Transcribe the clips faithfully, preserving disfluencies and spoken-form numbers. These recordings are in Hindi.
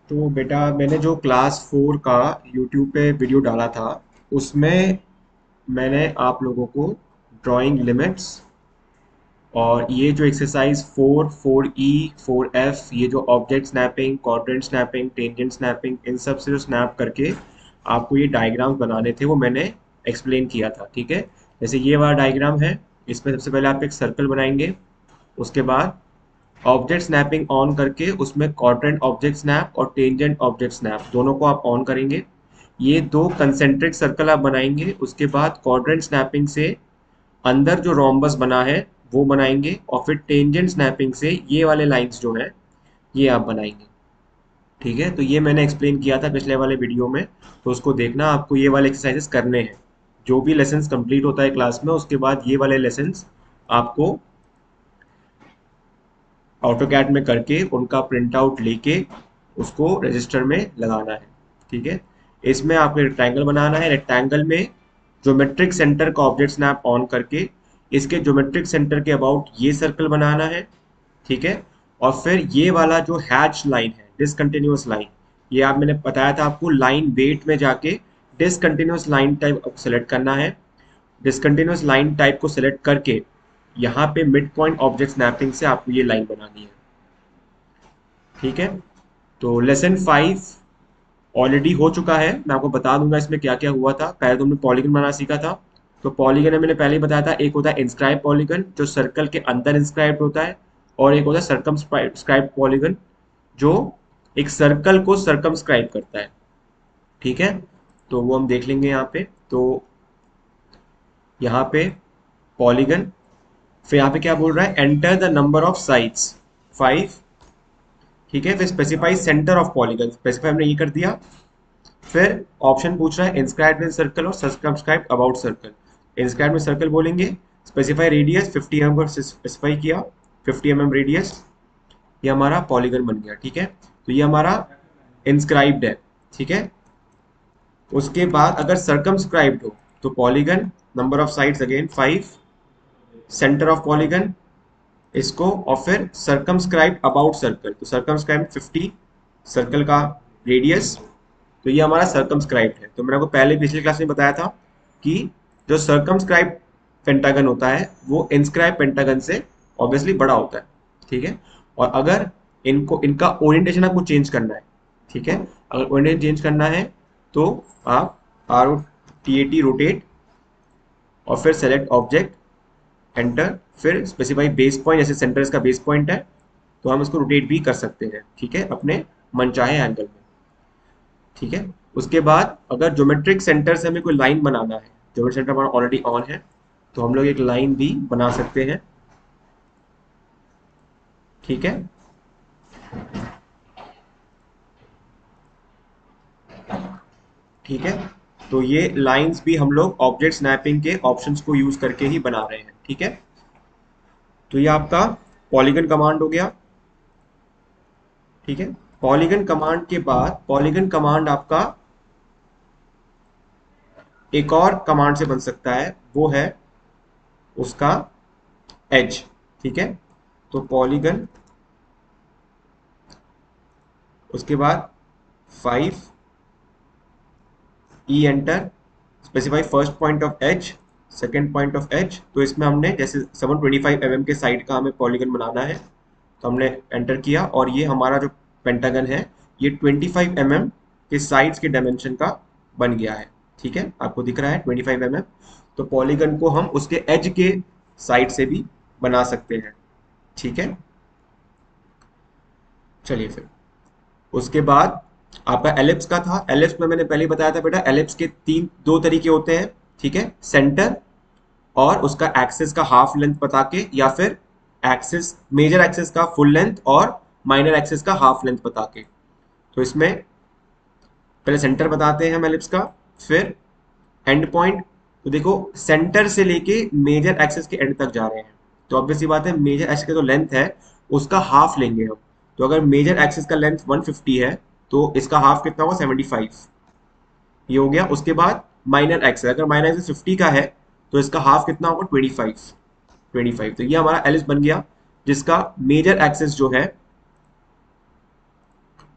तो बेटा मैंने जो क्लास फोर का यूट्यूब पे वीडियो डाला था उसमें मैंने आप लोगों को ड्राइंग लिमिट्स और ये जो exercise four four E four F ये जो object snapping quadrant snapping tangent snapping इन सब से जो स्नैप करके आपको ये डायग्राम्स बनाने थे वो मैंने एक्सप्लेन किया था। ठीक है, जैसे ये वाला डायग्राम है, इसमें सबसे पहले आप एक सर्कल बनाएंगे। उसके बाद ऑब्जेक्ट स्नैपिंग ऑन करके उसमें क्वाड्रेंट ऑब्जेक्ट स्नैप और टेंजेंट ऑब्जेक्ट स्नैप दोनों को आप ऑन करेंगे। ये दो कंसेंट्रिक सर्कल आप बनाएंगे। उसके बाद क्वाड्रेंट स्नैपिंग से अंदर जो रोम्बस बना है वो बनाएंगे और फिर टेंजेंट स्नैपिंग से ये वाले लाइंस जो हैं ये आप बनाएंगे। ठीक है, तो ये मैंने एक्सप्लेन किया था पिछले वाले वीडियो में, तो उसको देखना। आपको ये वाले एक्सरसाइजेस करने हैं। जो भी लेसन्स कंप्लीट होता है क्लास में उसके बाद ये वाले लेसन्स आपको ऑटोकैड में करके उनका प्रिंट आउट लेके उसको रजिस्टर में लगाना है। ठीक है, इसमें आपको रेक्टेंगल बनाना है। रेक्टेंगल में ज्योमेट्रिक सेंटर का ऑब्जेक्ट स्नैप ऑन करके इसके ज्योमेट्रिक सेंटर के अबाउट ये सर्कल बनाना है। ठीक है, और फिर ये वाला जो हैच लाइन है डिसकंटिन्यूअस लाइन, ये आप मैंने बताया था आपको लाइन वेट में जाके डिसकंटिन्यूअस लाइन टाइप सेलेक्ट करना है। डिसकंटिन्यूअस लाइन टाइप को सिलेक्ट करके यहाँ पे मिड पॉइंट ऑब्जेक्ट स्नैपिंग से आपको ये लाइन बनानी है। ठीक है, तो लेसन फाइव ऑलरेडी हो चुका है। मैं आपको बता दूंगा इसमें क्या क्या हुआ था। पहले तो हमने पॉलीगन बनाना सीखा था। तो पॉलीगन में मैंने पहले ही बताया था, एक होता है इंस्क्राइब पॉलीगन जो सर्कल के अंदर इंस्क्राइब होता है, और एक होता है सर्कमस्क्राइब पॉलीगन जो एक सर्कल को सर्कमस्क्राइब करता है। ठीक है, तो वो हम देख लेंगे यहाँ पे। तो यहाँ पे पॉलीगन, फिर यहाँ पे क्या बोल रहा है, enter the number of sides five. ठीक है, फिर specify centre of polygon, specify हमने ये कर दिया। फिर ऑप्शन पूछ रहा है इंस्क्राइब इन सर्कल और सर्कमस्क्राइब अबाउट सर्कल। इंस्क्राइब में सर्कल बोलेंगे, स्पेसिफाई रेडियस फिफ्टी एम को स्पेसिफाई किया, फिफ्टी एम एम रेडियस, ये हमारा पॉलीगन बन गया। ठीक है, तो ये हमारा इंस्क्राइब्ड है। ठीक है, उसके बाद अगर सर्कमस्क्राइब्ड हो तो polygon, number of sides again five, centre of polygon इसको, और फिर सर्कमस्क्राइब अबाउट सर्कल, तो सर्कमस्क्राइब फिफ्टी, सर्कल का रेडियस, तो ये हमारा सर्कमस्क्राइब है। तो मैंने आपको पहले पिछली क्लास में बताया था कि जो सर्कमस्क्राइब पेंटागन होता है वो इंस्क्राइब पेंटागन से ऑब्वियसली बड़ा होता है। ठीक है, और अगर इनको इनका ओरिएंटेशन आपको चेंज करना है, ठीक है, अगर ओरिएंटेशन चेंज करना है तो आप R O T A T rotate और फिर सेलेक्ट ऑब्जेक्ट, एंटर, फिर स्पेसिफाई बेस पॉइंट, जैसे सेंटर इसका बेस पॉइंट है तो हम इसको रोटेट भी कर सकते हैं। ठीक है, अपने मनचाहे एंगल में। ठीक है, उसके बाद अगर ज्योमेट्रिक सेंटर से हमें कोई लाइन बनाना है, ज्योमेट्रिक सेंटर हमारा ऑलरेडी ऑन है, तो हम लोग एक लाइन भी बना सकते हैं। ठीक है, ठीक है, तो ये लाइंस भी हम लोग ऑब्जेक्ट स्नैपिंग के ऑप्शंस को यूज करके ही बना रहे हैं। ठीक है, तो ये आपका पॉलीगन कमांड हो गया। ठीक है, पॉलीगन कमांड के बाद पॉलीगन कमांड आपका एक और कमांड से बन सकता है, वो है उसका एज। ठीक है, तो पॉलीगन, उसके बाद five E enter, specify first point of edge, second point of edge. तो इसमें हमने जैसे seven twenty five M M के साइड का हमें पॉलीगन बनाना है, तो हमने एंटर किया और ये हमारा जो पेंटागन है ये ट्वेंटी फाइव एम एम के साइड्स के डायमेंशन का बन गया है। ठीक है, आपको दिख रहा है ट्वेंटी फाइव एम एम। तो पॉलीगन को हम उसके एज के साइड से भी बना सकते हैं। ठीक है, चलिए फिर उसके बाद आपका एलिप्स का था। एलिप्स में मैंने पहले ही बताया था बेटा, एलिप्स के तीन दो तरीके होते हैं। ठीक है, सेंटर और उसका एक्सिस का हाफ लेंथ बता के, या फिर एक्सिस, मेजर एक्सिस का फुल लेंथ और माइनर एक्सिस का हाफ लेंथ बता के। तो इसमें पहले सेंटर बताते हैं हम एलिप्स का, फिर एंड पॉइंट। तो देखो सेंटर से लेके मेजर एक्सिस के एंड तक जा रहे हैं, तो ऑब्वियसली बात है मेजर एक्सिस का जो लेंथ है उसका हाफ लेंगे हम। तो अगर मेजर एक्सिस का लेंथ वन फिफ्टी है तो इसका हाफ कितना होगा, सेवेंटी फाइव। ये हो गया। उसके बाद माइनर एक्सिस, अगर माइनर एक्सिस फिफ्टी का है तो इसका हाफ कितना होगा, ट्वेंटी फाइव। ट्वेंटी फाइव, तो ये हमारा एलिप्स बन गया जिसका मेजर एक्सिस जो है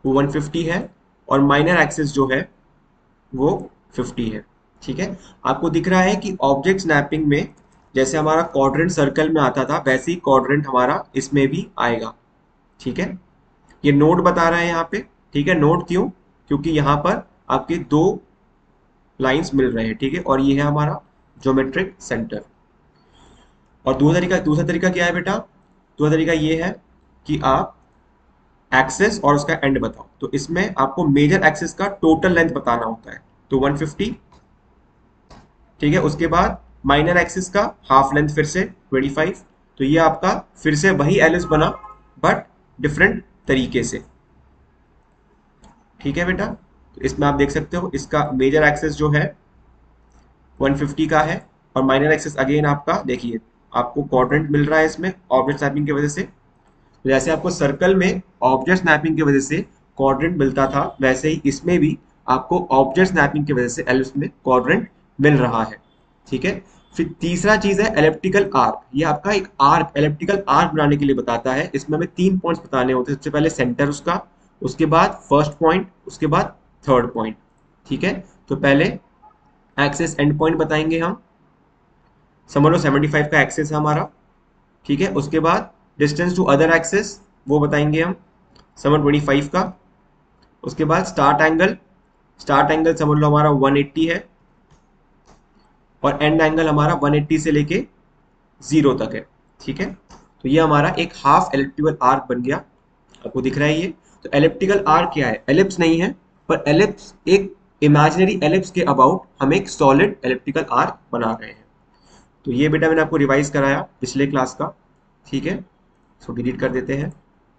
वो वन फिफ्टी है, और माइनर एक्सिस जो है वो फिफ्टी है। ठीक है, आपको दिख रहा है कि ऑब्जेक्ट स्नैपिंग में जैसे हमारा क्वाड्रेंट सर्कल में आता था वैसे ही क्वाड्रेंट हमारा इसमें भी आएगा। ठीक है, ये नोड बता रहा है यहाँ पे। ठीक है, नोड क्यों? क्योंकि यहाँ पर आपके दो लाइंस मिल रहे हैं। ठीक है, और ये है हमारा ज्योमेट्रिक सेंटर। और दूसरा तरीका दूसरा तरीका क्या है बेटा? दूसरा तरीका ये है कि आप एक्सेस और उसका एंड बताओ। तो इसमें आपको मेजर एक्सेस का टोटल लेंथ बताना होता है, तो वन फिफ्टी। ठीक है, उसके बाद माइनर एक्सिस का हाफ लेंथ फिर से ट्वेंटी फाइव। तो ये आपका फिर से वही एलिप्स बना, बट डिफरेंट तरीके से। ठीक है बेटा, तो इसमें आप देख सकते हो इसका मेजर एक्सिस जो है वन फिफ्टी का है, और माइनर एक्सिस अगेन आपका देखिए आपको क्वाड्रेंट मिल रहा है इसमें ऑब्जेक्ट स्नैपिंग की वजह से। तो जैसे आपको सर्कल में ऑब्जेक्ट स्नैपिंग की वजह से क्वाड्रेंट मिलता था, वैसे ही इसमें भी आपको ऑब्जेक्ट स्नैपिंग की वजह से एलिप्स में क्वाड्रेंट मिल रहा है। ठीक है, फिर तीसरा चीज है एलिप्टिकल आर्क। ये आपका एक आर्क, एलिप्टिकल आर्क बनाने के लिए बताता है। इसमें हमें तीन पॉइंट्स बताने होते हैं। सबसे पहले सेंटर उसका, उसके बाद फर्स्ट पॉइंट, उसके बाद थर्ड पॉइंट। ठीक है, तो पहले एक्सेस एंड पॉइंट बताएंगे हम। समझ लो सेवेंटी फाइव का एक्सेस है हमारा। ठीक है, उसके बाद डिस्टेंस टू अदर एक्सेस वो बताएंगे हम, समझ ट्वेंटी फाइव का। उसके बाद स्टार्ट एंगल, स्टार्ट एंगल समझ लो हमारा वन एट्टी है, और एंड एंगल हमारा वन एट्टी से लेके जीरो तक है। ठीक है, तो ये हमारा एक हाफ एलिप्टिकल आर्क बन गया। आपको दिख रहा है ये? तो एलिप्टिकल आर्क क्या है? एलिप्स नहीं है, पर एलिप्स एक इमेजिनरी एलिप्स के अबाउट हम एक सॉलिड एलिप्टिकल आर्क बना रहे हैं। तो ये बेटा मैंने आपको रिवाइज कराया पिछले क्लास का। ठीक है, इसको डिलीट कर देते हैं।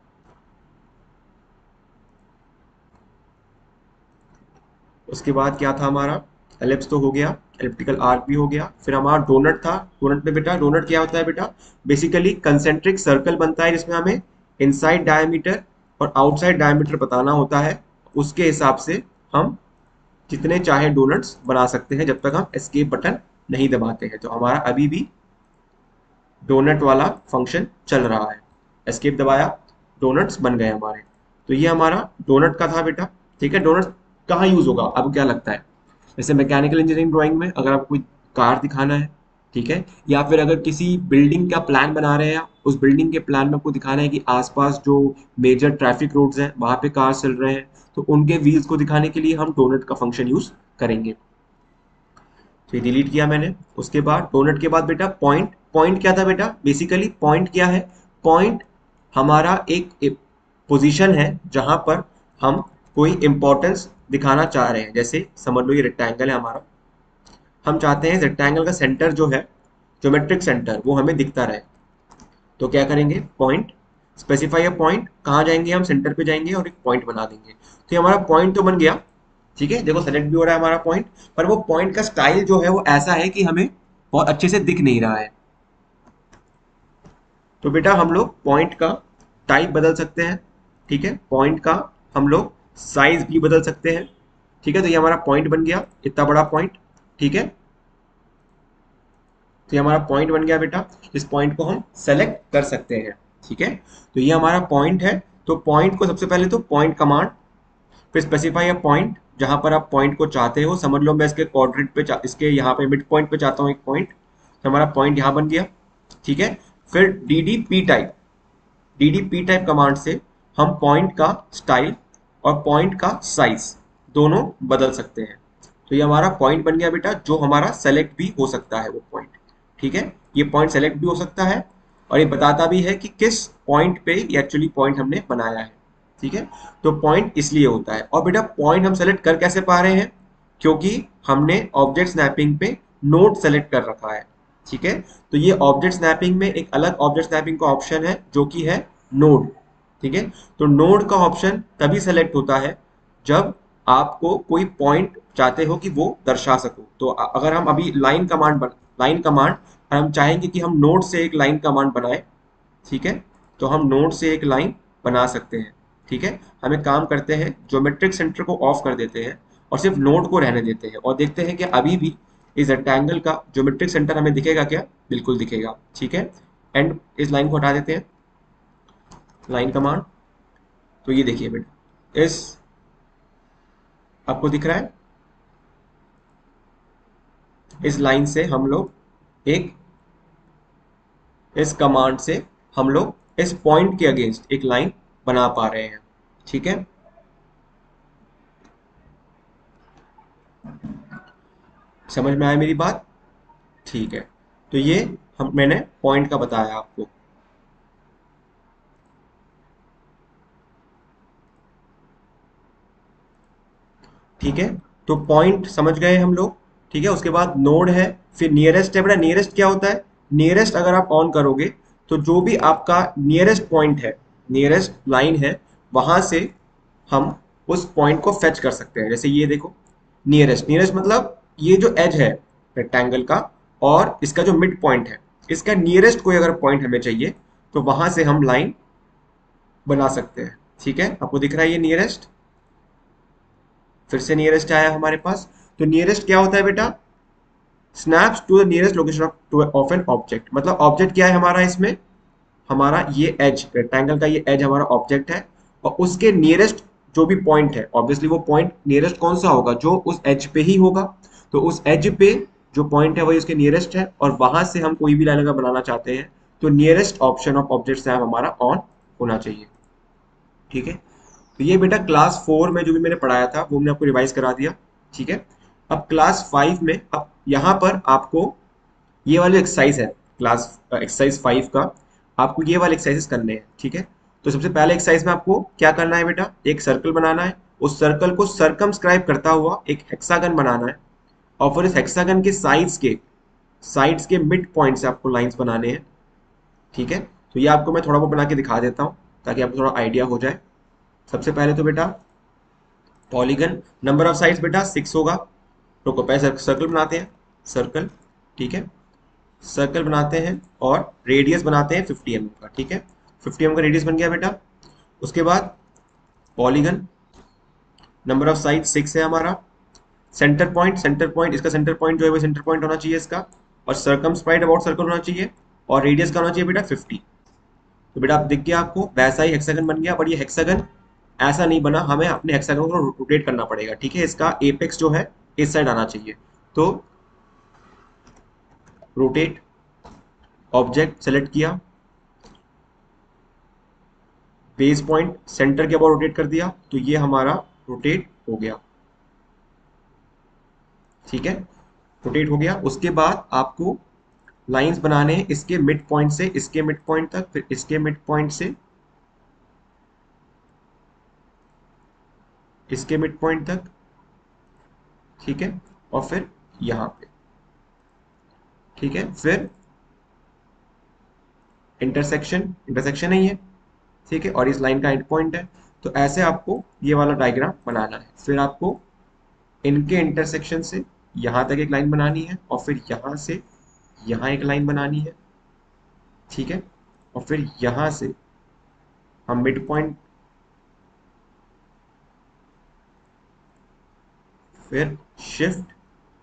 उसके बाद क्या था हमारा? एलिप्स तो हो गया, एलिप्टिकल आर्क भी हो गया। फिर हमारा डोनट था। डोनट में बेटा, डोनट क्या होता है बेटा? बेसिकली कंसेंट्रिक सर्कल बनता है जिसमें हमें इनसाइड डायमीटर और आउटसाइड डायमीटर बताना होता है। उसके हिसाब से हम जितने चाहे डोनट्स बना सकते हैं जब तक हम एस्केप बटन नहीं दबाते हैं। तो हमारा अभी भी डोनट वाला फंक्शन चल रहा है। एस्केप दबाया, डोनट्स बन गए हमारे। तो ये हमारा डोनट का था बेटा। ठीक है, डोनट कहाँ यूज होगा आपको क्या लगता है? जैसे मैकेनिकल इंजीनियरिंग ड्राइंग में अगर आपको कोई कार दिखाना है, ठीक है, या फिर अगर किसी बिल्डिंग का प्लान बना रहे हैं, उस बिल्डिंग के प्लान में आपको दिखाना है कि आसपास जो मेजर ट्रैफिक रोड्स हैं वहां पे कार चल रहे हैं, तो उनके व्हील्स को दिखाने के लिए हम डोनट का फंक्शन यूज करेंगे। तो ये डिलीट किया मैंने। उसके बाद डोनट के बाद बेटा पॉइंट। पॉइंट क्या था बेटा? बेसिकली पॉइंट क्या है? पॉइंट हमारा एक, एक पोजीशन है जहां पर हम कोई इंपॉर्टेंस दिखाना चाह रहे हैं। जैसे समझ लो ये रेक्टेंगल है हमारा, हम चाहते हैं रेक्टेंगल का सेंटर जो है, ज्योमेट्रिक सेंटर, वो हमें दिखता रहे। तो क्या करेंगे? Point, specify a point. कहाँ जाएंगे? हम सेंटर पे जाएंगे और एक पॉइंट बना देंगे। तो ये हमारा पॉइंट तो बन गया। ठीक है, देखो सेलेक्ट भी हो रहा है हमारा पॉइंट, पर वो पॉइंट का स्टाइल जो है वो ऐसा है कि हमें बहुत अच्छे से दिख नहीं रहा है। तो बेटा हम लोग पॉइंट का टाइप बदल सकते हैं। ठीक है, पॉइंट का हम लोग साइज भी बदल सकते हैं। ठीक है, तो ये हमारा पॉइंट बन गया, इतना बड़ा पॉइंट। ठीक है, तो ये हमारा पॉइंट बन गया बेटा। इस पॉइंट को हम सेलेक्ट कर सकते हैं। ठीक है, तो ये हमारा पॉइंट है। तो पॉइंट को सबसे पहले तो पॉइंट कमांड, फिर स्पेसिफाई अ पॉइंट, जहां पर आप पॉइंट को चाहते हो। समझ लो मैं इसके क्वाड्रेंट पे, इसके यहाँ पे मिड पॉइंट पे चाहता हूँ एक पॉइंट, तो हमारा पॉइंट यहाँ बन गया। ठीक है, फिर D D P type, D D P type command से हम पॉइंट का स्टाइल और पॉइंट का साइज दोनों बदल सकते हैं। तो ये हमारा पॉइंट बन गया बेटा, जो हमारा सेलेक्ट भी हो सकता है वो पॉइंट। ठीक है, ये पॉइंट सेलेक्ट भी हो सकता है, और ये बताता भी है कि किस पॉइंट पे ये एक्चुअली पॉइंट हमने बनाया है। ठीक है, तो पॉइंट इसलिए होता है। और बेटा पॉइंट हम सेलेक्ट कर कैसे पा रहे हैं? क्योंकि हमने ऑब्जेक्ट स्नैपिंग पे नोड सेलेक्ट कर रखा है। ठीक है, तो ये ऑब्जेक्ट स्नैपिंग में एक अलग ऑब्जेक्ट स्नैपिंग का ऑप्शन है जो कि है नोड। ठीक है, तो नोड का ऑप्शन तभी सेलेक्ट होता है जब आपको कोई पॉइंट चाहते हो कि वो दर्शा सको। तो अगर हम अभी लाइन कमांड बन लाइन कमांड हम चाहेंगे कि हम नोड से एक लाइन कमांड बनाए, ठीक है, तो हम नोड से एक लाइन बना सकते हैं। ठीक है, हम एक काम करते हैं, ज्योमेट्रिक सेंटर को ऑफ कर देते हैं और सिर्फ नोड को रहने देते हैं, और देखते हैं कि अभी भी इस रेक्टेंगल का ज्योमेट्रिक सेंटर हमें दिखेगा क्या? बिल्कुल दिखेगा। ठीक है, एंड इस लाइन को हटा देते हैं, लाइन कमांड। तो ये देखिए बेटा, इस आपको दिख रहा है, इस लाइन से हम लोग एक, इस कमांड से हम लोग इस पॉइंट के अगेंस्ट एक लाइन बना पा रहे हैं। ठीक है, समझ में आया मेरी बात? ठीक है, तो ये हम मैंने पॉइंट का बताया आपको। ठीक है, तो पॉइंट समझ गए हम लोग। ठीक है, उसके बाद नोड है, फिर नियरेस्ट है। बेटा नियरेस्ट क्या होता है? नियरेस्ट अगर आप ऑन करोगे तो जो भी आपका नियरेस्ट पॉइंट है, नियरेस्ट लाइन है, वहां से हम उस पॉइंट को फेच कर सकते हैं। जैसे ये देखो, नियरेस्ट, नियरेस्ट मतलब ये जो एज है रेक्टेंगल का और इसका जो मिड पॉइंट है, इसका नियरेस्ट कोई अगर पॉइंट हमें चाहिए तो वहां से हम लाइन बना सकते हैं। ठीक है, आपको दिख रहा है ये नियरेस्ट, फिर से नियरेस्ट आया हमारे पास। तो नियरेस्ट क्या होता है बेटा? Snaps to the nearest location of an object. मतलब ऑब्जेक्ट क्या है हमारा इसमें? हमारा ये एज, रेक्टेंगल का ये एज हमारा ऑब्जेक्ट है, और उसके नियरेस्ट जो भी पॉइंट है, ऑब्वियसली वो पॉइंट नियरेस्ट कौन सा होगा? जो उस एज पे ही होगा। तो उस एज पे जो पॉइंट है वही उसके नियरेस्ट है, और वहां से हम कोई भी लाइन अगर बनाना चाहते हैं तो nearest option of object snap हमारा ऑन होना चाहिए। ठीक है, तो ये बेटा क्लास फोर में जो भी मैंने पढ़ाया था वो मैंने आपको रिवाइज करा दिया। ठीक है, अब क्लास फाइव में, अब यहाँ पर आपको ये वाली एक्सरसाइज है, क्लास एक्सरसाइज फाइव का, आपको ये वाले एक्सरसाइजेस करने हैं। ठीक है, तो सबसे पहले एक्सरसाइज में आपको क्या करना है बेटा? एक सर्कल बनाना है, उस सर्कल को सर्कमस्क्राइब करता हुआ एक हेक्सागन बनाना है, और फिर इस हेक्सागन के साइड्स के साइड्स के मिड पॉइंट से आपको लाइंस बनाने हैं। ठीक है, तो ये आपको मैं थोड़ा बहुत बना के दिखा देता हूँ ताकि आपको थोड़ा आइडिया हो जाए। सबसे पहले तो बेटा पॉलीगन, नंबर ऑफ साइड्स बेटा सिक्स होगा। रुको पहले सर्कल बनाते हैं, सर्कल। ठीक है, सर्कल बनाते हैं और रेडियस बनाते हैं फिफ्टी एम का। ठीक है, फिफ्टी एम का रेडियस बन गया बेटा। उसके बाद polygon, number of side six है हमारा। सेंटर पॉइंट, सेंटर पॉइंट इसका सेंटर पॉइंट जो है वो सेंटर पॉइंट होना चाहिए इसका, और सर्कम स्पाइड अबाउट सर्कल होना चाहिए, और रेडियस का होना चाहिए बेटा फिफ्टी। तो बेटा आप दिख गया आपको, वैसा ही हेक्सागन बन गया, बट ये हेक्सागन ऐसा नहीं बना, हमें अपने हेक्सागन को रोटेट करना पड़ेगा। ठीक है, इसका एपेक्स जो है इस साइड आना चाहिए। तो रोटेट, ऑब्जेक्ट सेलेक्ट किया, बेस पॉइंट सेंटर के अबाउट रोटेट कर दिया, तो ये हमारा रोटेट हो गया। ठीक है, रोटेट हो गया। उसके बाद आपको लाइंस बनाने हैं इसके मिड पॉइंट से इसके मिड पॉइंट तक, फिर इसके मिड पॉइंट से इसके मिड पॉइंट तक। ठीक है, और फिर यहां पे। ठीक है, फिर इंटरसेक्शन, इंटरसेक्शन है ये। ठीक है, और इस लाइन का एंड पॉइंट है। तो ऐसे आपको ये वाला डायग्राम बनाना है। फिर आपको इनके इंटरसेक्शन से यहां तक एक लाइन बनानी है, और फिर यहां से यहां एक लाइन बनानी है। ठीक है, और फिर यहां से हम मिड पॉइंट, फिर शिफ्ट,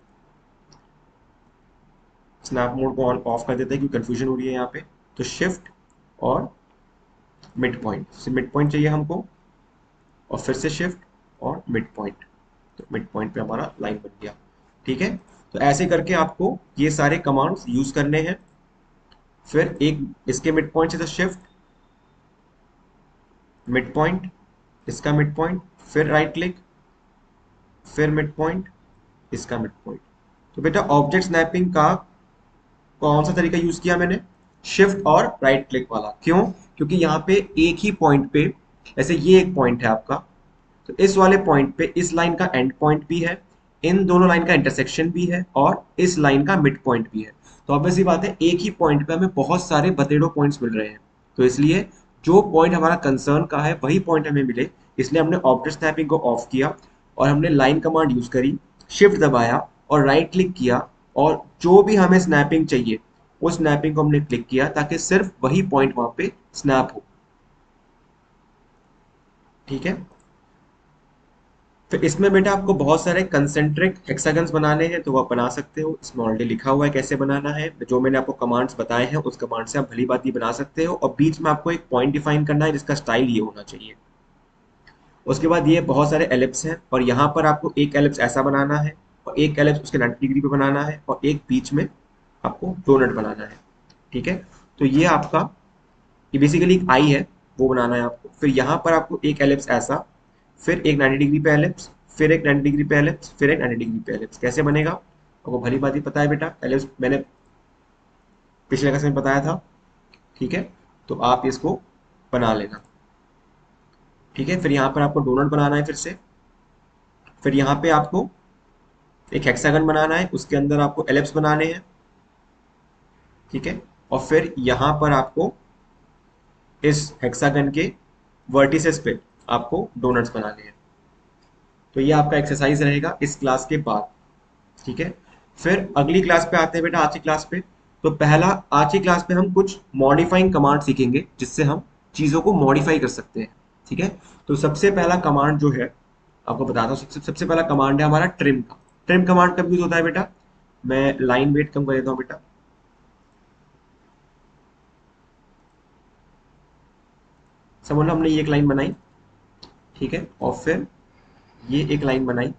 स्नैप मोड को ऑन ऑफ कर देते हैं क्योंकि कंफ्यूजन हो रही है यहाँ पे। तो शिफ्ट और मिड पॉइंट से मिड पॉइंट चाहिए हमको, और फिर से शिफ्ट और मिड पॉइंट। तो मिड पॉइंट पे हमारा लाइन बन गया। ठीक है, तो ऐसे करके आपको ये सारे कमांड्स यूज करने हैं। फिर एक इसके मिड पॉइंट से तो शिफ्ट, मिड पॉइंट, इसका मिड पॉइंट, फिर राइट क्लिक, फिर मिड पॉइंट, इसका मिड पॉइंट। तो बेटा ऑब्जेक्ट स्नैपिंग का कौन सा तरीका यूज किया मैंने? शिफ्ट और राइट क्लिक वाला। क्यों? क्योंकि यहाँ पे एक ही पॉइंट पे, जैसे ये एक पॉइंट है आपका, तो इस वाले पॉइंट पे इस लाइन का एंड पॉइंट भी है, इन दोनों लाइन का इंटरसेक्शन भी है, और इस लाइन का मिड पॉइंट भी है। तो ऑब्वियस सी बात है, एक ही पॉइंट पे हमें बहुत सारे बतेड़ो पॉइंट्स मिल रहे हैं। तो इसलिए जो पॉइंट हमारा कंसर्न का है वही पॉइंट हमें मिले, इसलिए हमने ऑब्जेक्ट स्नैपिंग को ऑफ किया और हमने लाइन कमांड यूज करी, शिफ्ट दबाया और राइट क्लिक किया, और जो भी हमें स्नैपिंग चाहिए उस स्नैपिंग को हमने क्लिक किया ताकि सिर्फ वही पॉइंट वहां पे स्नैप हो। ठीक है, फिर इसमें बेटा आपको बहुत सारे कंसेंट्रिक हेक्सागन्स बनाने हैं, तो वो आप बना सकते हो। इसमें ऑलरेडी लिखा हुआ है कैसे बनाना है, जो मैंने आपको कमांड्स बताए हैं उस कमांड से आप भली बात ये बना सकते हो। और बीच में आपको एक पॉइंट डिफाइन करना है जिसका स्टाइल ये होना चाहिए। उसके बाद ये बहुत सारे एलिप्स हैं और यहाँ पर आपको एक एलिप्स ऐसा बनाना है और एक एलिप्स उसके नाइन्टी डिग्री पे बनाना है और एक बीच में आपको डोनट बनाना है। ठीक है, तो ये आपका ये बेसिकली एक आई है, वो बनाना है आपको। फिर यहाँ पर आपको एक एलिप्स ऐसा, फिर एक नाइन्टी डिग्री पे एलिप्स, फिर एक नाइन्टी डिग्री पे एलिप्स, फिर एक नाइन्टी डिग्री पे एलिप्स। कैसे बनेगा आपको भली बात ही पता है बेटा, एलिप्स मैंने पिछले क्लास में बताया था। ठीक है, तो आप इसको बना लेना। ठीक है, फिर यहाँ पर आपको डोनट बनाना है फिर से। फिर यहाँ पे आपको एक हेक्सागन बनाना है, उसके अंदर आपको एलिप्स बनाने हैं। ठीक है, और फिर यहाँ पर आपको इस हेक्सागन के वर्टिसेस पे आपको डोनट्स बनाने हैं। तो ये आपका एक्सरसाइज रहेगा इस क्लास के बाद। ठीक है, फिर अगली क्लास पे आते हैं बेटा, आज की क्लास पे। तो पहला आज की क्लास पे हम कुछ मॉडिफाइंग कमांड सीखेंगे जिससे हम चीज़ों को मॉडिफाई कर सकते हैं। ठीक है, तो सबसे पहला कमांड जो है आपको बताता हूँ। सबसे सबसे पहला कमांड है हमारा ट्रिम का। ट्रिम कमांड कब यूज होता है बेटा, मैं लाइन वेट कम कर देता हूँ बेटा। समझ लो हमने ये एक लाइन बनाई। ठीक है, और फिर ये एक लाइन बनाई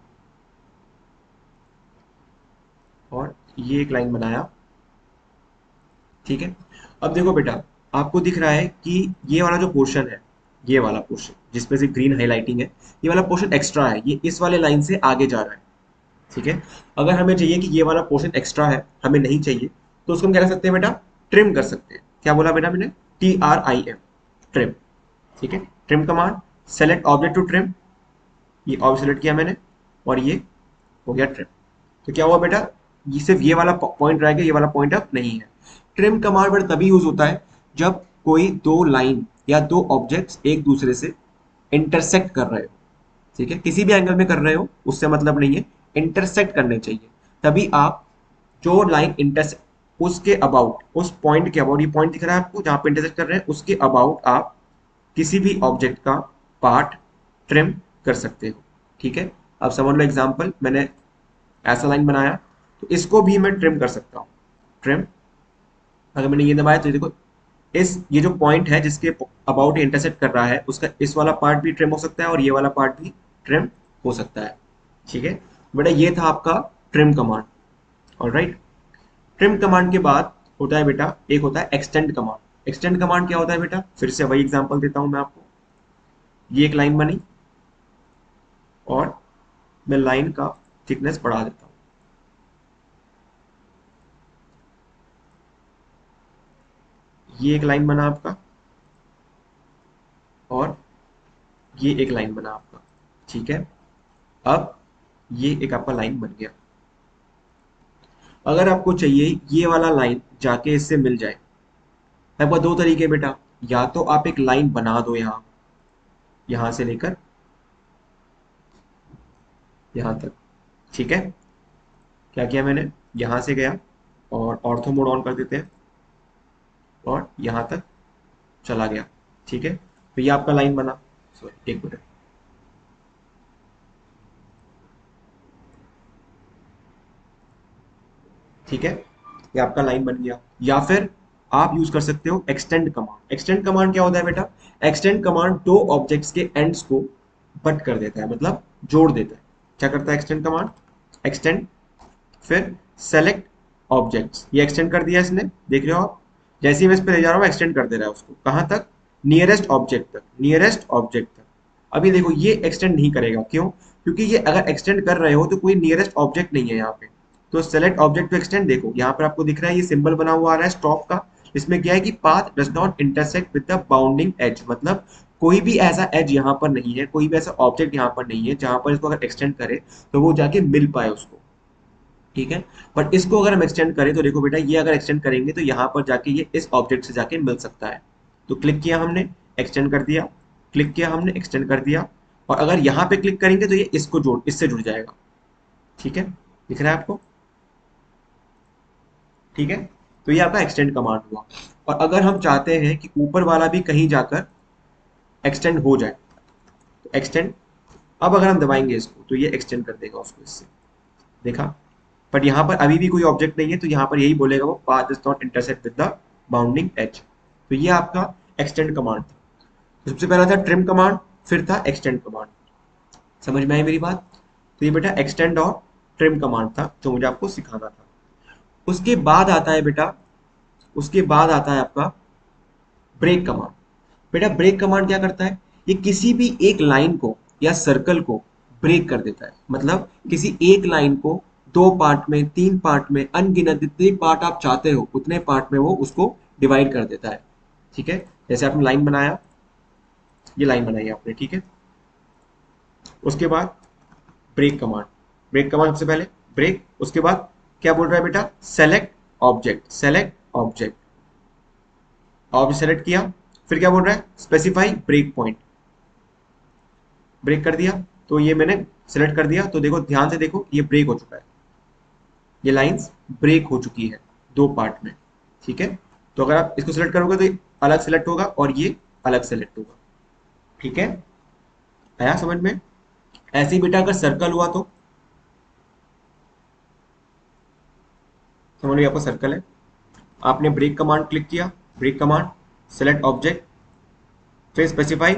और ये एक लाइन बनाया। ठीक है, अब देखो बेटा, आपको दिख रहा है कि ये वाला जो पोर्शन है, ये वाला पोर्शन जिसमें से ग्रीन हाईलाइटिंग है, ये वाला पोर्शन एक्स्ट्रा है, ये इस वाले लाइन से आगे जा रहा है। ठीक है, अगर हमें चाहिए कि ये वाला पोर्शन एक्स्ट्रा है, हमें नहीं चाहिए, तो उसको हम क्या कर सकते हैं बेटा, ट्रिम कर सकते हैं। क्या बोला बेटा मैंने, T R I M, trim. ठीक है, trim command, select object to trim, ये ऑब्जेक्ट सेलेक्ट किया मैंने और ये हो गया ट्रिम। तो क्या हुआ बेटा, ये सिर्फ ये वाला पॉइंट रह गया, ये वाला पॉइंट अब नहीं है। ट्रिम कमांड बेटा तभी यूज होता है जब कोई दो लाइन या दो ऑब्जेक्ट्स एक दूसरे से इंटरसेक्ट कर रहे हो। ठीक है, किसी भी एंगल में कर रहे हो उससे मतलब नहीं है, इंटरसेक्ट करने चाहिए। तभी आप जो लाइन इंटरसेक्ट उसके अबाउट, उस पॉइंट के अबाउट, ये पॉइंट दिख रहा है आपको जहां पे इंटरसेक्ट कर रहे हैं, उसके अबाउट आप किसी भी ऑब्जेक्ट का पार्ट ट्रिम कर सकते हो। ठीक है, अब समझ लो एग्जांपल, मैंने ऐसा लाइन बनाया तो इसको भी मैं ट्रिम कर सकता हूँ। ट्रिम, अगर मैंने ये दबाया तो ये देखो, इस ये जो पॉइंट है जिसके अबाउट इंटरसेक्ट कर रहा है, उसका इस वाला पार्ट भी ट्रिम हो सकता है और ये वाला पार्ट भी ट्रिम हो सकता है। ठीक है बेटा, ये था आपका trim command. Alright, trim command के बाद होता है बेटा, एक होता है एक्सटेंड कमांड। एक्सटेंड कमांड क्या होता है बेटा, फिर से वही एग्जांपल देता हूं मैं आपको। ये एक लाइन बनी और मैं लाइन का थिकनेस बढ़ा देता हूं। ये एक लाइन बना आपका और ये एक लाइन बना आपका। ठीक है, अब ये एक आपका लाइन बन गया। अगर आपको चाहिए ये वाला लाइन जाके इससे मिल जाए, आपका दो तरीके बेटा, या तो आप एक लाइन बना दो यहां, यहां से लेकर यहां तक। ठीक है, क्या किया मैंने, यहां से गया और ऑर्थो मोड ऑन कर देते हैं और यहां तक चला गया। ठीक है, तो ये आपका लाइन बना। सॉरी एक मिनट, ठीक है, ये आपका लाइन बन गया। या फिर आप यूज कर सकते हो एक्सटेंड कमांड। एक्सटेंड कमांड क्या होता है बेटा, एक्सटेंड कमांड दो ऑब्जेक्ट्स के एंड्स को बट कर देता है, मतलब जोड़ देता है। क्या करता है एक्सटेंड कमांड, एक्सटेंड, फिर सेलेक्ट ऑब्जेक्ट्स, ये एक्सटेंड कर दिया इसने, देख रहे हो आप, जैसे ही मैं इस पे ले जा रहा हूँ एक्सटेंड कर दे रहा है उसको, कहाँ तक, नियरेस्ट ऑब्जेक्ट तक, नियरेस्ट ऑब्जेक्ट तक। अभी देखो ये एक्सटेंड नहीं करेगा, क्यों, क्योंकि ये अगर एक्सटेंड कर रहे हो तो कोई नियरेस्ट ऑब्जेक्ट नहीं है यहाँ पे। तो सेलेक्ट ऑब्जेक्ट टू एक्सटेंड, देखो यहाँ पर आपको दिख रहा है ये सिंबल बना हुआ आ रहा है स्टॉप का, इसमें क्या है कि path does not intersect with the bounding edge, मतलब कोई भी ऐसा एज यहाँ पर नहीं है, कोई भी ऐसा ऑब्जेक्ट यहाँ पर नहीं है जहां पर इसको अगर एक्सटेंड करे तो वो जाके मिल पाए उसको। ठीक है, बट इसको अगर हम एक्सटेंड करें तो देखो बेटा, ये अगर एक्सटेंड करेंगे तो यहाँ पर जाके ये इस ऑब्जेक्ट से जाके मिल सकता है। तो क्लिक किया हमने, एक्सटेंड कर दिया, क्लिक किया हमने, एक्सटेंड कर दिया, और अगर यहाँ पे क्लिक करेंगे तो ये इसको जोड़, इससे जुड़ जाएगा। ठीक है, दिख रहा है आपको, ठीक है, तो ये आपका एक्सटेंड कमांड हुआ। और अगर हम चाहते हैं कि ऊपर वाला भी कहीं जाकर एक्सटेंड हो जाए, तो एक्सटेंड, अब अगर हम दबाएंगे इसको तो ये एक्सटेंड कर देगा उसको इससे, देखा। बट यहाँ पर अभी भी कोई ऑब्जेक्ट नहीं है तो यहाँ पर यही बोलेगा वो, path does not intersect with the bounding edge. तो ये आपका एक्सटेंड कमांड था। तो सबसे पहला था ट्रिम कमांड, फिर था एक्सटेंड कमांड। समझ में आई मेरी बात? तो ये बेटा एक्सटेंड और ट्रिम कमांड था जो मुझे आपको सिखाना था। उसके बाद आता है बेटा, उसके बाद आता है आपका ब्रेक कमांड। बेटा ब्रेक कमांड क्या करता है? ये किसी भी एक लाइन को या सर्कल को ब्रेक कर देता है। मतलब किसी एक लाइन को दो पार्ट में, तीन पार्ट में, अनगिनत जितने पार्ट आप चाहते हो उतने पार्ट में वो उसको डिवाइड कर देता है। ठीक है, जैसे आपने लाइन बनाया, ये लाइन बनाई आपने, ठीक है। उसके बाद ब्रेक कमांड, ब्रेक कमांड सबसे पहले ब्रेक, उसके बाद क्या बोल रहा है बेटा? Select object, select object, object select किया, फिर क्या बोल रहा है? स्पेसिफाई ब्रेक पॉइंट, ब्रेक कर दिया। तो ये मैंने सेलेक्ट कर दिया, तो देखो ध्यान से देखो, ये ब्रेक हो चुका है, ये लाइंस ब्रेक हो चुकी है दो पार्ट में। ठीक है, तो अगर आप इसको सेलेक्ट करोगे तो ये अलग सेलेक्ट होगा और ये अलग सेलेक्ट होगा। ठीक है, आया समझ में? ऐसे ही बेटा अगर सर्कल हुआ तो समझ लो आपका सर्कल है, आपने ब्रेक कमांड क्लिक किया, ब्रेक कमांड, सेलेक्ट ऑब्जेक्ट, फिर स्पेसिफाई,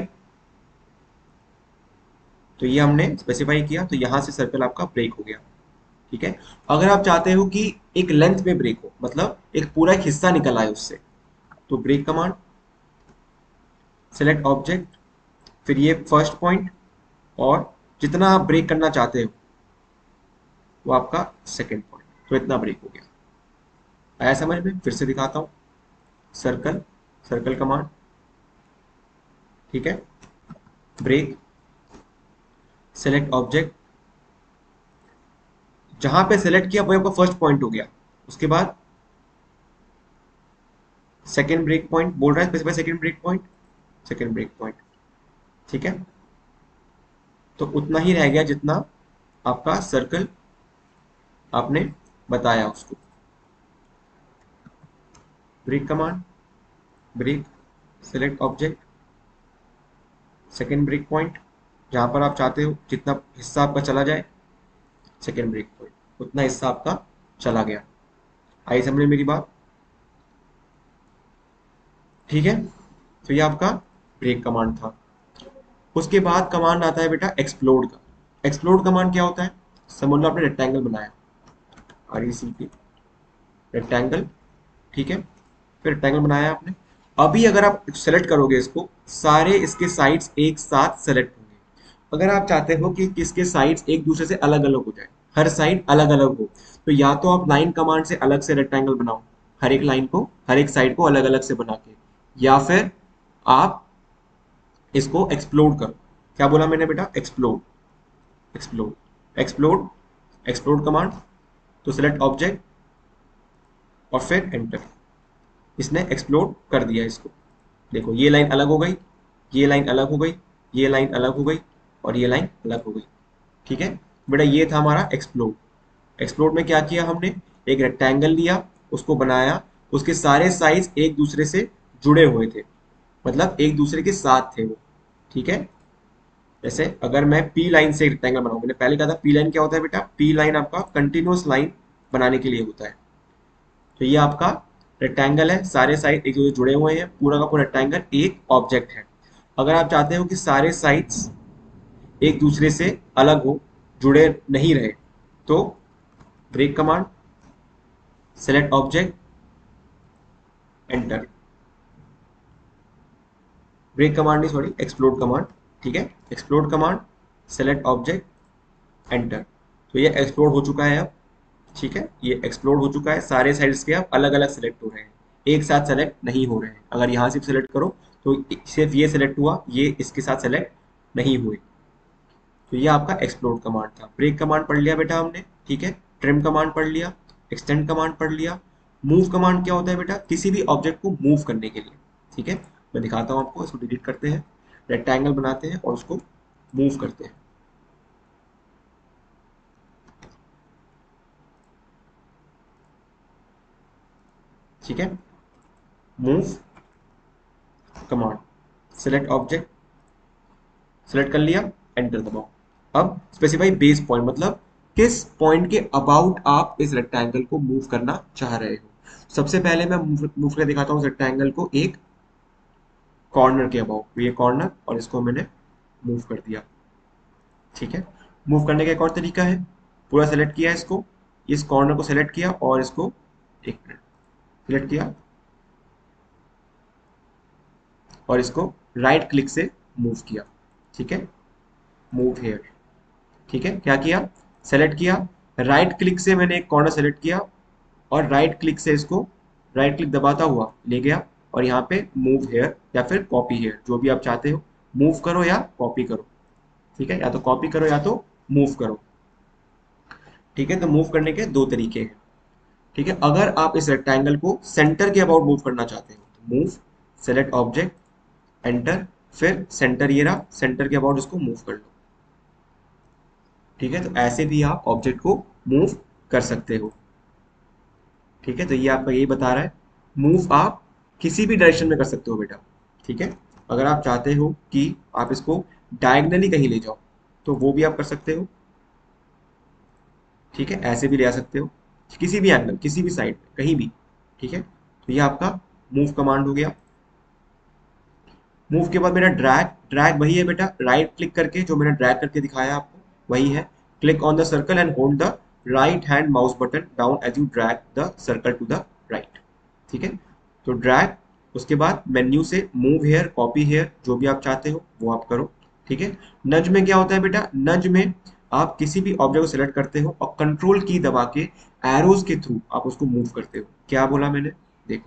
तो ये हमने स्पेसिफाई किया, तो यहां से सर्कल आपका ब्रेक हो गया। ठीक है, अगर आप चाहते हो कि एक लेंथ में ब्रेक हो, मतलब एक पूरा एक हिस्सा निकल आए उससे, तो ब्रेक कमांड, सेलेक्ट ऑब्जेक्ट, फिर ये फर्स्ट पॉइंट, और जितना आप ब्रेक करना चाहते हो वो आपका सेकेंड पॉइंट, तो इतना ब्रेक हो गया। आया समझ में? फिर से दिखाता हूं, सर्कल, सर्कल कमांड, ठीक है, ब्रेक, सेलेक्ट ऑब्जेक्ट, जहां पे सेलेक्ट किया वही आपका फर्स्ट पॉइंट हो गया। उसके बाद सेकेंड ब्रेक पॉइंट बोल रहा है, specify second break point, second break point. ठीक है, तो उतना ही रह गया जितना आपका सर्कल आपने बताया उसको। Break command, break, select object, second break point, जहां पर आप चाहते हो जितना हिस्सा आपका चला जाए, सेकेंड ब्रेक पॉइंट, उतना हिस्सा आपका चला गया। आई समझ मेरी बात? ठीक है, तो ये आपका ब्रेक कमांड था। उसके बाद कमांड आता है बेटा एक्सप्लोड का। एक्सप्लोड कमांड क्या होता है? समझ लो आपने रेक्टेंगल बनाया, R E C T, rectangle, ठीक है, फिर रेक्टेंगल बनाया आपने। अभी अगर आप सेलेक्ट करोगे इसको, सारे इसके साइड्स एक साथ सेलेक्ट होंगे। अगर आप चाहते हो कि इसके साइड्स एक दूसरे से अलग अलग हो जाए, हर साइड अलग अलग हो, तो या तो आप लाइन कमांड से अलग से रेक्टेंगल बनाओ, हर एक लाइन को, हर एक साइड को अलग अलग से बना के, या फिर आप इसको एक्सप्लोड करो। क्या बोला मैंने बेटा? Explode, explode, explode, explode command, तो सेलेक्ट ऑब्जेक्ट और फिर एंटर, इसने एक्सप्लोड कर दिया इसको। देखो ये लाइन अलग हो गई, ये लाइन अलग हो गई, ये लाइन अलग हो गई, और ये लाइन अलग हो गई। ठीक है बेटा, ये था हमारा एक्सप्लोड। एक्सप्लोड में क्या किया हमने? एक रेक्टेंगल लिया, उसको बनाया, उसके सारे साइज एक दूसरे से जुड़े हुए थे, मतलब एक दूसरे के साथ थे वो। ठीक है, जैसे अगर मैं पी लाइन से रेक्टेंगल बनाऊं, मैंने पहले कहा था पी लाइन क्या होता है बेटा? पी लाइन आपका कंटिन्यूअस लाइन बनाने के लिए होता है। तो ये आपका रेक्टेंगल है, सारे साइड एक दूसरे से जुड़े हुए हैं, पूरा का पूरा रेक्टेंगल एक ऑब्जेक्ट है। अगर आप चाहते हो कि सारे साइड्स एक दूसरे से अलग हो, जुड़े नहीं रहे, तो break command, select object, enter, break command नहीं सॉरी, एक्सप्लोड कमांड। ठीक है, explode command, select object, enter, तो ये एक्सप्लोड हो चुका है अब। ठीक है, ये एक्सप्लोड हो चुका है, सारे साइड्स के अब अलग अलग सेलेक्ट हो रहे हैं, एक साथ सेलेक्ट नहीं हो रहे हैं। अगर यहाँ से सेलेक्ट करो तो सिर्फ ये सेलेक्ट हुआ, ये इसके साथ सेलेक्ट नहीं हुए। तो ये आपका एक्सप्लोड कमांड था। ब्रेक कमांड पढ़ लिया बेटा हमने, ठीक है, ट्रिम कमांड पढ़ लिया, एक्सटेंड कमांड पढ़ लिया। मूव कमांड क्या होता है बेटा? किसी भी ऑब्जेक्ट को मूव करने के लिए। ठीक है, मैं दिखाता हूँ आपको, इसको डिलीट करते हैं, रेक्टेंगल बनाते हैं और उसको मूव करते हैं। ठीक है, move command, select object, select कर लिया, एंटर दबाओ। अब स्पेसिफाई बेस पॉइंट, मतलब किस पॉइंट के अबाउट आप इस रेक्टेंगल को मूव करना चाह रहे हो। सबसे पहले मैं मूव करके दिखाता हूँ रेक्टेंगल को एक कॉर्नर के अबाउट, ये कॉर्नर, और इसको मैंने मूव कर दिया। ठीक है, मूव करने का एक और तरीका है, पूरा सेलेक्ट किया इसको, इस कॉर्नर को सेलेक्ट किया और इसको एक मिनट सेलेक्ट किया और इसको राइट क्लिक से मूव किया। ठीक है, मूव हेयर। ठीक है, क्या किया, सेलेक्ट किया, राइट क्लिक से मैंने एक कॉर्नर सेलेक्ट किया और राइट क्लिक से इसको राइट क्लिक दबाता हुआ ले गया और यहाँ पे मूव हेयर या फिर कॉपी हेयर, जो भी आप चाहते हो, मूव करो या कॉपी करो। ठीक है, या तो कॉपी करो या तो मूव करो। ठीक है, तो मूव करने के दो तरीके हैं। ठीक है, अगर आप इस रेक्टेंगल को सेंटर के अबाउट मूव करना चाहते हो तो मूव, सेलेक्ट ऑब्जेक्ट, एंटर, फिर सेंटर, ये रहा सेंटर के अबाउट, इसको मूव कर लो। ठीक है, तो ऐसे भी आप ऑब्जेक्ट को मूव कर सकते हो। ठीक है, तो ये आपका यही बता रहा है, मूव आप किसी भी डायरेक्शन में कर सकते हो बेटा। ठीक है, अगर आप चाहते हो कि आप इसको डायगनली कहीं ले जाओ तो वो भी आप कर सकते हो। ठीक है, ऐसे भी ले आ सकते हो, किसी भी एंगल, किसी भी साइड में, कहीं भी। ठीक है, तो ये आपका मूव कमांड हो गया। मूव के बाद मेरा ड्रैग, ड्रैग वही है बेटा, राइट क्लिक करके जो मैंने ड्रैग करके दिखाया आपको वही है। Click on the circle and hold the right hand mouse button down as you drag the circle to the right. ठीक है, तो ड्रैग, उसके बाद मेन्यू से मूव हेयर, कॉपी हेयर, जो भी आप चाहते हो वो आप करो। ठीक है, नज में क्या होता है बेटा, नज में आप किसी भी ऑब्जेक्ट को सिलेक्ट करते हो और कंट्रोल की दबा के एरोज के थ्रू आप उसको मूव करते हो। क्या बोला मैंने, देखो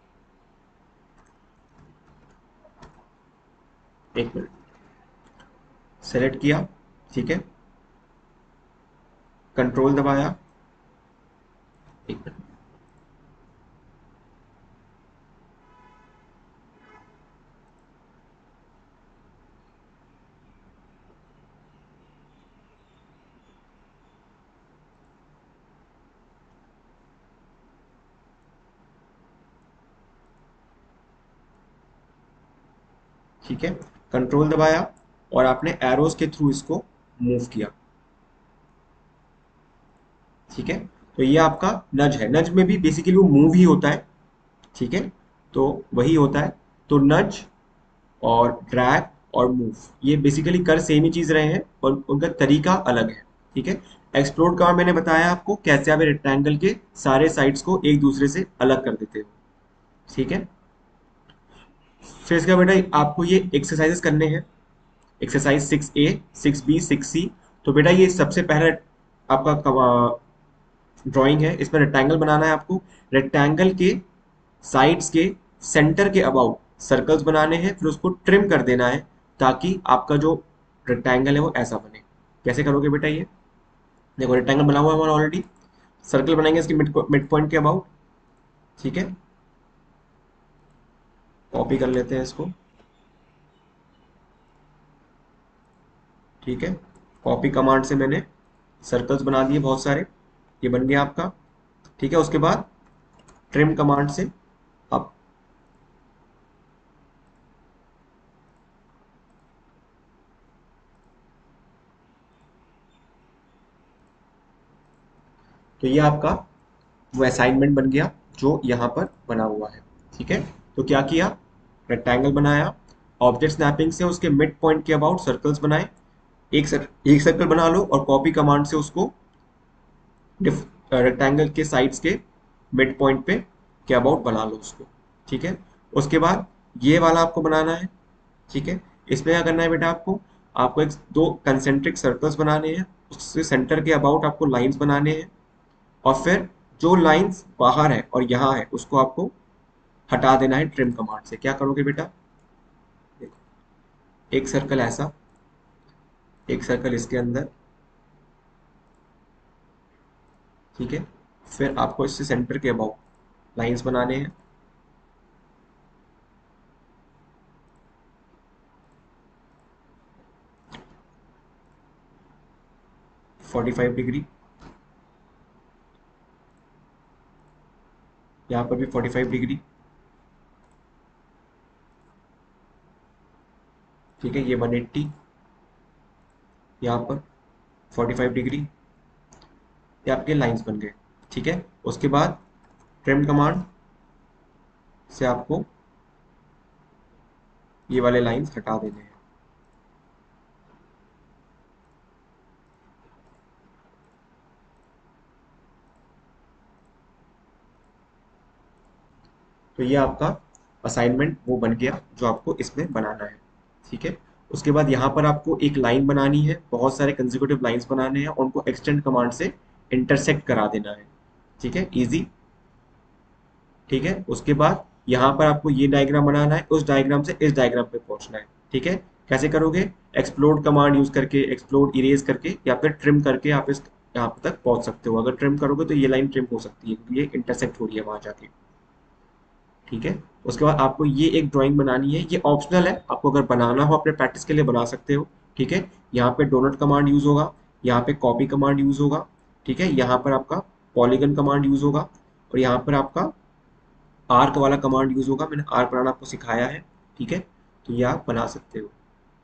एक मिनट, सेलेक्ट किया, ठीक है, कंट्रोल दबाया, एक मिनट, ठीक है, कंट्रोल दबाया और आपने एरोज के थ्रू इसको मूव किया। ठीक है, तो ये आपका नज है, नज में भी बेसिकली वो मूव ही होता है। ठीक है, तो वही होता है, तो नज और ड्रैग और मूव ये बेसिकली कर सेम ही चीज रहे हैं और उनका तरीका अलग है। ठीक है, एक्सप्लोड का मैंने बताया आपको कैसे आप रेक्टेंगल के सारे साइड्स को एक दूसरे से अलग कर देते हो। ठीक है, फिर इसका बेटा आपको ये एक्सरसाइजेस करने हैं, exercise six A, six B, six C. तो बेटा ये सबसे पहला आपका ड्राइंग है, इसमें रेक्टेंगल बनाना है आपको, रेक्टेंगल के साइड्स के सेंटर के अबाउट सर्कल्स बनाने हैं, फिर उसको ट्रिम कर देना है ताकि आपका जो रेक्टेंगल है वो ऐसा बने। कैसे करोगे बेटा, ये देखो रेक्टेंगल बना हुआ है हमारा ऑलरेडी, सर्कल बनाएंगे इसके मिड मिड पॉइंट के अबाउट। ठीक है, कॉपी कर लेते हैं इसको। ठीक है, कॉपी कमांड से मैंने सर्कल्स बना दिए बहुत सारे, ये बन गया आपका। ठीक है, उसके बाद ट्रिम कमांड से आप, तो ये आपका वो असाइनमेंट बन गया जो यहाँ पर बना हुआ है। ठीक है, तो क्या किया, रेक्टेंगल बनाया, ऑब्जेक्ट स्नैपिंग से उसके मिड पॉइंट के अबाउट सर्कल्स बनाए, एक सर, एक सर्कल बना लो और कॉपी कमांड से उसको रेक्टेंगल के साइड्स के मिड पॉइंट पे के अबाउट बना लो उसको। ठीक है, उसके बाद ये वाला आपको बनाना है। ठीक है, इसमें क्या करना है बेटा, आपको आपको एक दो कंसेंट्रिक सर्कल्स बनाने हैं, उससे सेंटर के अबाउट आपको लाइंस बनाने हैं और फिर जो लाइंस बाहर है और यहाँ है उसको आपको हटा देना है ट्रिम कमांड से। क्या करोगे बेटा, देखो एक सर्कल ऐसा, एक सर्कल इसके अंदर। ठीक है, फिर आपको इससे सेंटर के अबाउट लाइंस बनाने हैं। फोर्टी फाइव डिग्री, यहाँ पर भी फोर्टी फाइव डिग्री। ठीक है, ये वन एट्टी, यहाँ पर फोर्टी फाइव डिग्री, ये आपके लाइंस बन गए। ठीक है, उसके बाद ट्रिम कमांड से आपको ये वाले लाइंस हटा देने हैं। तो ये आपका असाइनमेंट वो बन गया जो आपको इसमें बनाना है, ठीक है। उसके बाद यहाँ पर आपको एक लाइन बनानी है, बहुत सारे कंसेक्यूटिव लाइंस बनाने हैं, उनको एक्सटेंड कमांड से इंटरसेक्ट करा देना है, ठीक है, इजी, ठीक है। उसके बाद यहाँ पर आपको ये डायग्राम बनाना है, उस डायग्राम से इस डायग्राम पे पहुंचना है, ठीक है। कैसे करोगे? एक्सप्लोड कमांड यूज करके, एक्सप्लोड इरेज करके, या फिर ट्रिम करके आप इस यहाँ तक पहुंच सकते हो। अगर ट्रिम करोगे तो ये लाइन ट्रिम हो सकती है क्योंकि ये इंटरसेक्ट हो रही है वहां जाके, ठीक है। उसके बाद आपको ये एक ड्राइंग बनानी है, ये ऑप्शनल है, आपको अगर बनाना हो अपने प्रैक्टिस के लिए बना सकते हो, ठीक है। यहाँ पे डोनट कमांड यूज होगा, यहाँ पे कॉपी कमांड यूज होगा, ठीक है। यहाँ पर आपका पॉलीगन कमांड यूज होगा, और यहाँ पर आपका आर्क वाला कमांड यूज होगा। मैंने आर्क बनाना आपको सिखाया है, ठीक है। तो ये आप बना सकते हो।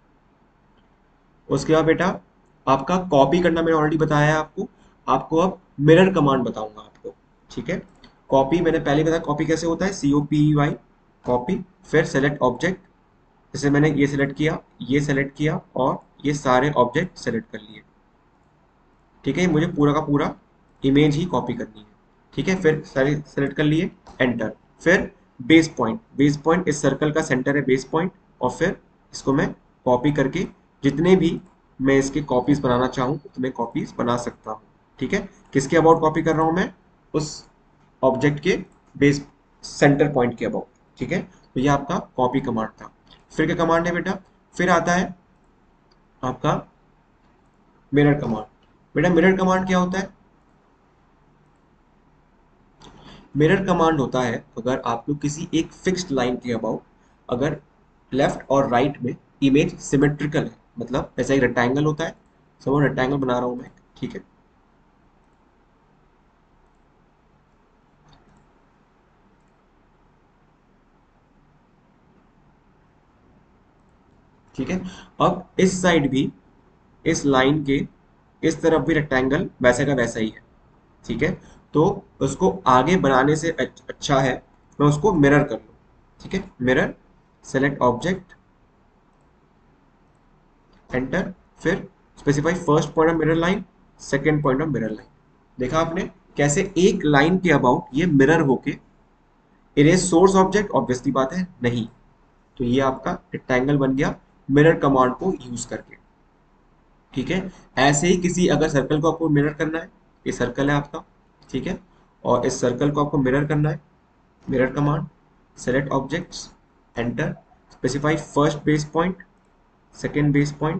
उसके बाद बेटा आपका कॉपी करना मैंने ऑलरेडी बताया है आपको। आपको अब मिरर कमांड बताऊंगा आपको, ठीक है। कॉपी मैंने पहले बताया, कॉपी कैसे होता है, C O P E Y, copy. फिर सेलेक्ट ऑब्जेक्ट, जैसे मैंने ये सेलेक्ट किया, ये सेलेक्ट किया, और ये सारे ऑब्जेक्ट सेलेक्ट कर लिए, ठीक है। मुझे पूरा का पूरा इमेज ही कॉपी करनी है, ठीक है। फिर सारे सेलेक्ट कर लिए, एंटर। फिर बेस पॉइंट, बेस पॉइंट इस सर्कल का सेंटर है, बेस पॉइंट। और फिर इसको मैं कॉपी करके जितने भी मैं इसके कॉपीज बनाना चाहूँ उतने कॉपीज बना सकता हूँ, ठीक है। किसके अबाउट कॉपी कर रहा हूँ मैं? उस ऑब्जेक्ट के बेस सेंटर पॉइंट के अबाउट, ठीक है। तो ये आपका कॉपी कमांड था। फिर क्या कमांड है बेटा? फिर आता है आपका मिरर कमांड। बेटा मिरर कमांड क्या होता है? मिरर कमांड होता है अगर आप लोग किसी एक फिक्स्ड लाइन के अबाउट, अगर लेफ्ट और राइट में इमेज सिमेट्रिकल है, मतलब ऐसा एक रेक्टेंगल होता है, समझो रेक्टेंगल बना रहा हूं मैं, ठीक है। ठीक है। अब इस साइड भी, इस लाइन के इस तरफ भी रेक्टेंगल वैसे का वैसा ही है, ठीक है। तो उसको आगे बनाने से अच्छ- अच्छा है मैं उसको मिरर कर लूँ, ठीक है। Mirror, select object, enter. फिर specify first point of mirror line, second point of mirror line. देखा आपने कैसे एक लाइन के अबाउट ये मिरर होके इरेज सोर्स ऑब्जेक्ट? ऑब्वियसली बात है नहीं। तो ये आपका रेक्टेंगल बन गया मिरर कमांड को यूज करके, ठीक है। ऐसे ही किसी अगर सर्कल को आपको मिरर करना है, ये सर्कल है आपका, ठीक है, और इस सर्कल को आपको मिरर करना है, mirror command, select objects, enter. Specify first base point, second base point,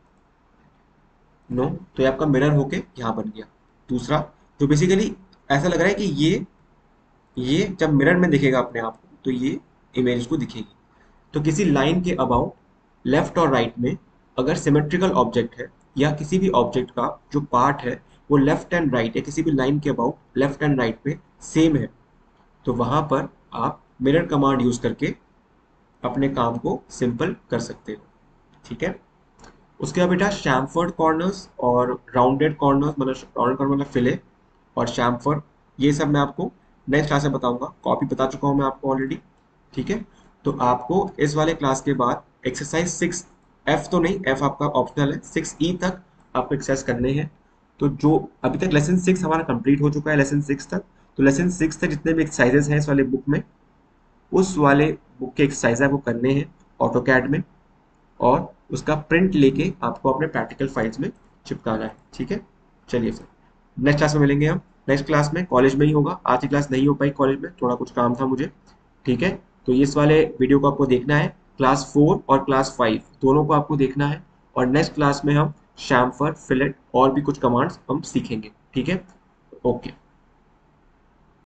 no. तो ये आपका मिरर होके यहाँ बन गया। दूसरा जो बेसिकली ऐसा लग रहा है कि ये ये जब मिरर में दिखेगा अपने आप को तो ये इमेज को दिखेगी। तो किसी लाइन के अबाउट लेफ्ट और राइट में अगर सिमेट्रिकल ऑब्जेक्ट है, या किसी भी ऑब्जेक्ट का जो पार्ट है वो लेफ्ट एंड राइट है, किसी भी लाइन के अबाउट लेफ्ट एंड राइट में सेम है, तो वहां पर आप मिरर कमांड यूज करके अपने काम को सिंपल कर सकते हो, ठीक है। उसके बाद बेटा शैमफर्ड कॉर्नर्स और राउंडेड कॉर्नर्स, मतलब राउंडेड कॉर्नर मतलब फिले और शैमफर्ड, ये सब मैं आपको नेक्स्ट क्लास में बताऊंगा। कॉपी बता चुका हूँ मैं आपको ऑलरेडी, ठीक है। तो आपको इस वाले क्लास के बाद एक्सरसाइज सिक्स, एफ तो नहीं, एफ आपका ऑप्शनल है, सिक्स ई तक आपको एक्सरसाइज करने हैं। तो जो अभी तक लेसन सिक्स हमारा कंप्लीट हो चुका है, लेसन सिक्स तक, तो लेसन सिक्स तक जितने भी एक्सरसाइजेस हैं इस वाले बुक में, उस वाले बुक के एक्सरसाइज आपको करने हैं ऑटो कैड में, और उसका प्रिंट लेके आपको अपने प्रैक्टिकल फाइल्स में चिपकाना है, ठीक है। चलिए फिर नेक्स्ट क्लास में मिलेंगे हम। नेक्स्ट क्लास में कॉलेज में ही होगा, आज की क्लास नहीं हो पाई कॉलेज में, थोड़ा कुछ काम था मुझे, ठीक है। तो इस वाले वीडियो को आपको देखना है, क्लास फोर और क्लास फाइव दोनों को आपको देखना है, और नेक्स्ट क्लास में हम शैमफर, फिलेट और भी कुछ कमांड्स हम सीखेंगे, ठीक है। ओके।